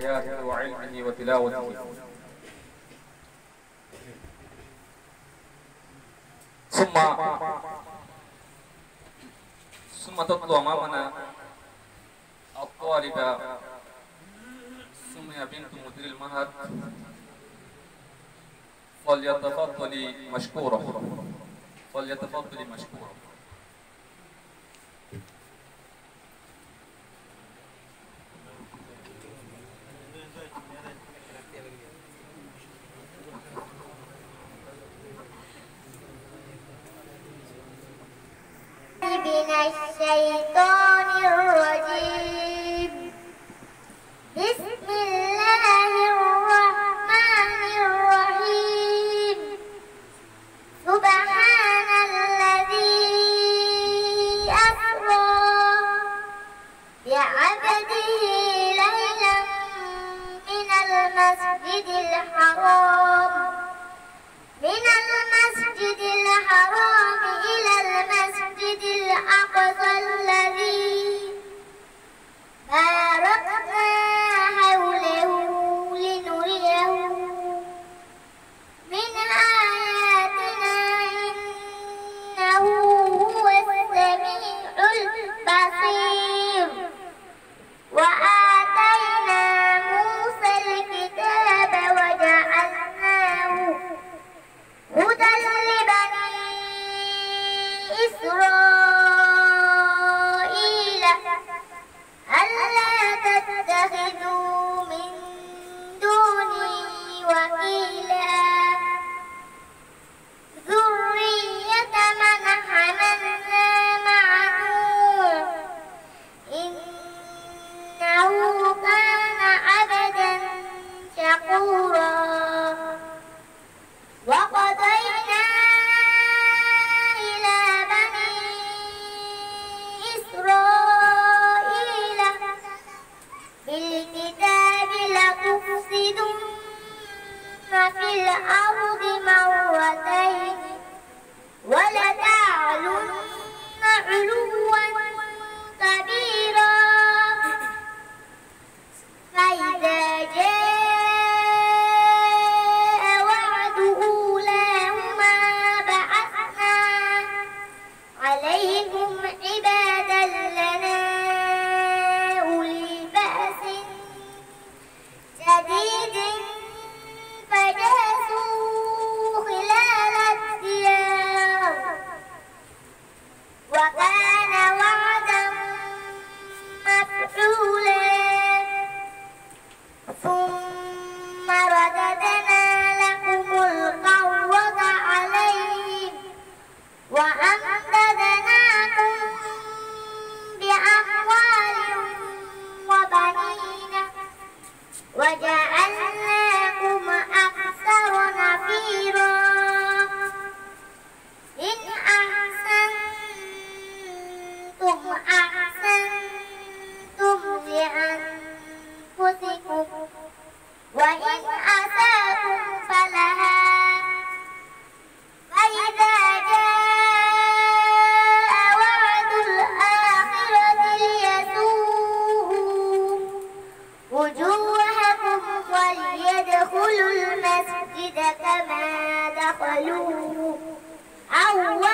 حياته وعلمه وتلاوته. ثم تطلع أمامنا الطالبة سمية بنت مدير المعهد، فليتفضلي مشكورة. فليتفضلي مشكورة. من الشيطان الرجيم. بسم الله الرحمن الرحيم. سبحان الذي أسرى بعبده ليلا من المسجد الحرام إلى المسجد الأقصى الذي باركنا حوله لنريه من آياتنا إنه هو السميع البصير. وآتينا موسى الكتاب وجعلناه هدى لبني إسرائيل ألا تتخذوا من دوني وكيلا ذرية من حملنا مع نوح إنه كان عبدا شكورا. وقضينا إلى بني إسرائيل بالكتاب لتفسدن في الأرض مرتين ولتعلن علوا كبيرا. فإذا جاء وعد أولاهما بعثنا عليهم عبادا لنا أولي بأس شديد فجاسوا خلال الديار وكان وعدا مفعولا. ثم رددنا لكم الكرة عليهم وأمددناكم بأموال وبنين وجعلناكم أكثر نفيرا. إن أحسنتم أحسنتم لأنفسكم وإن أسأتم فلها. فإذا جاء وعد الآخرة ليسوءوا وجوهكم وليدخلوا المسجد كما دخلوه أول